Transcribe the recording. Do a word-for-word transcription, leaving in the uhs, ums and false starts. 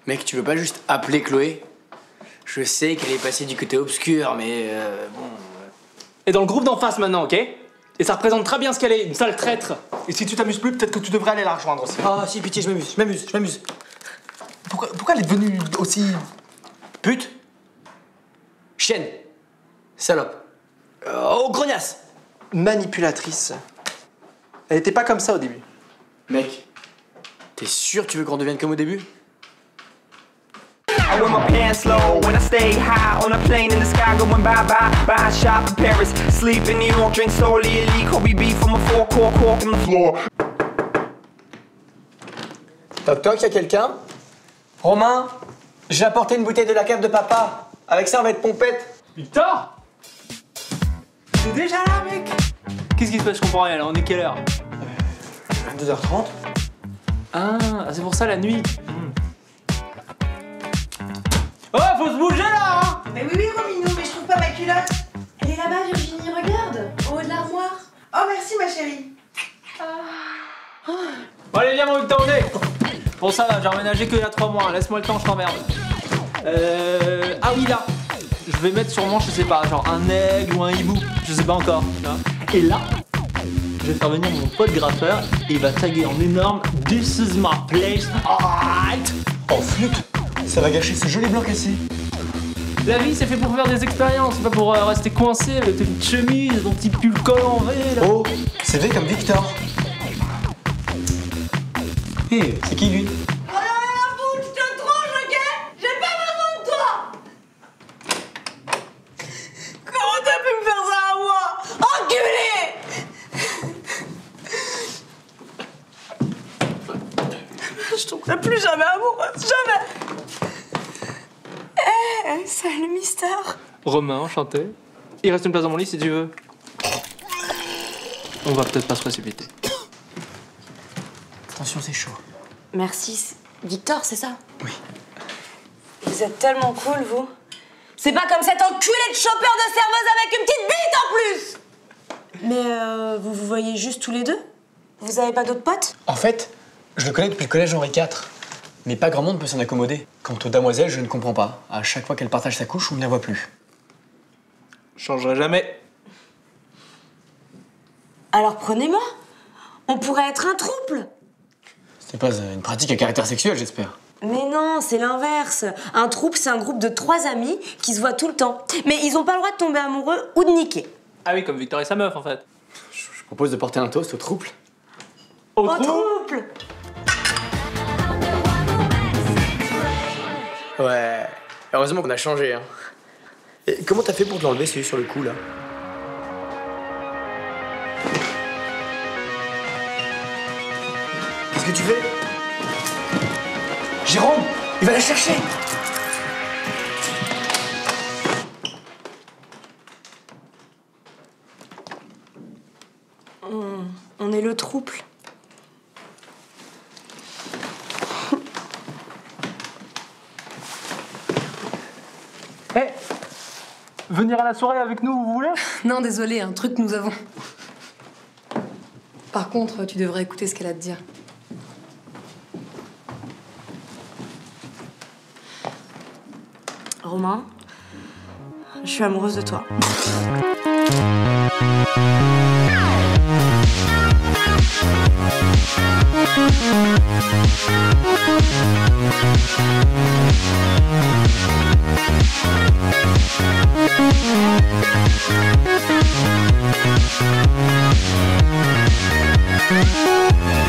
Mec, tu veux pas juste appeler Chloé? Je sais qu'elle est passée du côté obscur, mais euh, bon... Et dans le groupe d'en face maintenant, ok? Et ça représente très bien ce qu'elle est, une sale traître. Et si tu t'amuses plus, peut-être que tu devrais aller la rejoindre aussi. Ah si, pitié, je m'amuse, je m'amuse, je m'amuse. Pourquoi, pourquoi elle est devenue aussi... Pute. Chienne. Salope. Euh, oh, grognasse. Manipulatrice. Elle était pas comme ça au début. Mec, t'es sûr que tu veux qu'on devienne comme au début? I wear my pants low when I stay high on a plane in the sky going bye bye bye shop in Paris sleep in New York drink slowly elite Kobe beef from a four core cork on the floor. Toc toc, y'a quelqu'un? Romain, j'ai apporté une bouteille de la cave de papa. Avec ça, on va être pompette. Victor! T'es déjà là, mec? Qu'est-ce qui se passe? Je comprends rien, là, on est quelle heure? vingt-deux heures trente. Ah, c'est pour ça la nuit. Hmm. Oh, faut se bouger là, hein! Mais oui, oui, Romino, mais je trouve pas ma culotte. Elle est là-bas, Virginie, regarde, au haut de l'armoire. Oh, merci, ma chérie. Bon, allez, viens, mon Victor, on est. Bon, ça va, j'ai emménagé que il y a trois mois, laisse-moi le temps, je t'emmerde. Euh. Ah oui, là. Je vais mettre sûrement, je sais pas, genre un aigle ou un hibou, je sais pas encore. Tu vois. Et là, je vais faire venir mon pote graffeur et il va taguer en énorme This is my place, alright! Oh, flûte. Ça va gâcher ce joli blanc cassé. La vie, c'est fait pour faire des expériences, c'est pas pour euh, rester coincé avec tes petites chemises, ton petit pull col en V, là. Oh, c'est V comme Victor. Hé, hey, c'est qui lui? Oh là là, la boule, je te tranche, ok? J'ai pas besoin de toi. Comment t'as pu me faire ça à moi? Enculé! Je tomberai plus jamais amoureuse, jamais. Eh, hey, salut, Mister. Romain, enchanté. Il reste une place dans mon lit si tu veux. On va peut-être pas se précipiter. Attention, c'est chaud. Merci. Victor, c'est ça? Oui. Vous êtes tellement cool, vous. C'est pas comme cet enculé de chopper de serveuse avec une petite bite en plus. Mais euh, vous vous voyez juste tous les deux? Vous avez pas d'autres potes? En fait, je le connais depuis le collège Henri quatre. Mais pas grand monde peut s'en accommoder. Quant aux damoiselles, je ne comprends pas. À chaque fois qu'elle partage sa couche, on ne la voit plus. Je changerai jamais. Alors prenez-moi. On pourrait être un trouble. C'est pas une pratique à caractère sexuel, j'espère. Mais non, c'est l'inverse. Un trouble, c'est un groupe de trois amis qui se voient tout le temps. Mais ils ont pas le droit de tomber amoureux ou de niquer. Ah oui, comme Victor et sa meuf, en fait. Je propose de porter un toast au trouble. Au Au trou trouble. Ouais. Heureusement qu'on a changé, hein. Et comment t'as fait pour te l'enlever, celui sur le cou, là? Qu'est-ce que tu fais? Jérôme, il va la chercher! On, on est le trouble. Eh, venir à la soirée avec nous, vous voulez? Non, désolé, un truc que nous avons. Par contre, tu devrais écouter ce qu'elle a à te dire. Romain, je suis amoureuse de toi. We'll be right back.